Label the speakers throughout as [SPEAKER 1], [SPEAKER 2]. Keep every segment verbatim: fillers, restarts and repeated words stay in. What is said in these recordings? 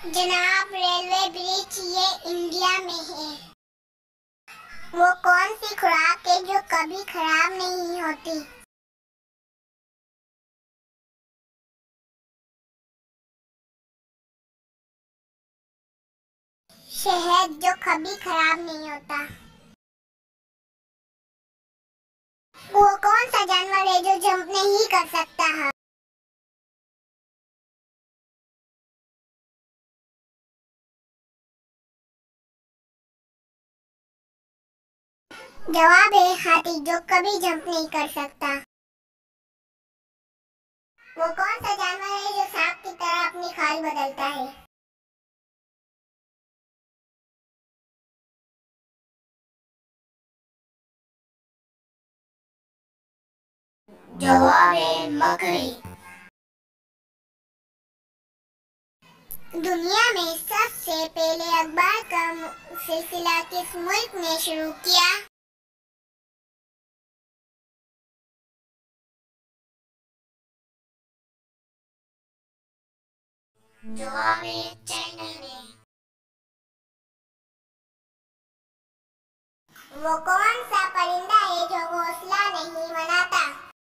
[SPEAKER 1] जनाब, railway bridge ये India में है। वो कौन सी खुराक है जो कभी खराब नहीं होती? शहद, जो कभी खराब नहीं होता। वो कौन सा जानवर है जो जंप नहीं कर सकता है? जवाब है हाथी, जो कभी जंप नहीं कर सकता। वो कौन सा जानवर है जो सांप की तरह अपनी खाल बदलता है? जवाब है मकड़ी। दुनिया में सबसे पहले अखबार का सिलसिला किस मुल्क ने शुरू किया? जवाब है चाइना ने। वो कौन सा परिंदा है जो घोंसला नहीं बनाता?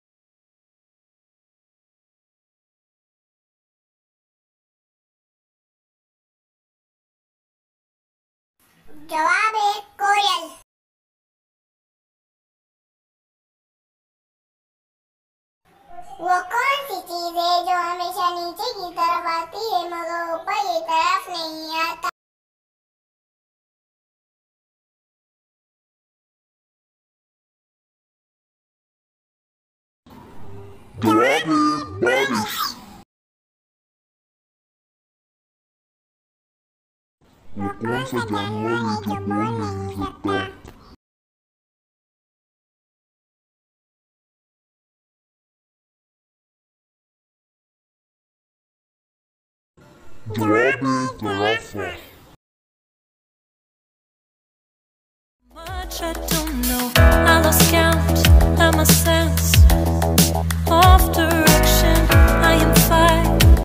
[SPEAKER 1] जवाब है कोयल। वो कौन सी चीज है जो हमेशा नीचे की तरफ आती है मगर ऊपर की तरफ नहीं आता?
[SPEAKER 2] जवाब है बारिश। वो कौन सा जानवर है जो बोल नहीं सकता? जवाब है ज़राफ़ा।